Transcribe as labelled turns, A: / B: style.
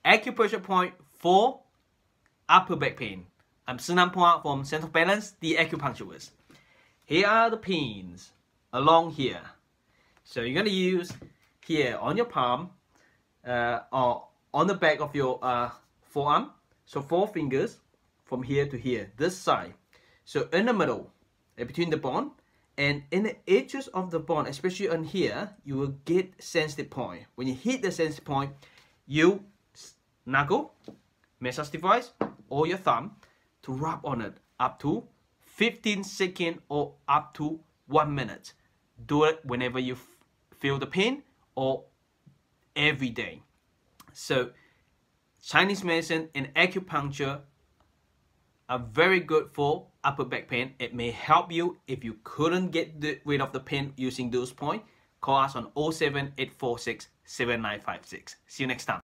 A: acupressure point for upper back pain. I'm Sinan Phua from Center of Balance, the acupuncturist. Here are the pins along here. So you're going to use here on your palm or on the back of your forearm. So 4 fingers from here to here, this side. So in the middle, between the bone, and in the edges of the bone, especially on here, you will get sensitive point. When you hit the sensitive point, you knuckle, massage device, or your thumb to rub on it up to 15 seconds or up to 1 minute. Do it whenever you feel the pain or every day. So Chinese medicine and acupuncture are very good for upper back pain. It may help you if you couldn't get rid of the pain using those points. Call us on 07846 7956. See you next time.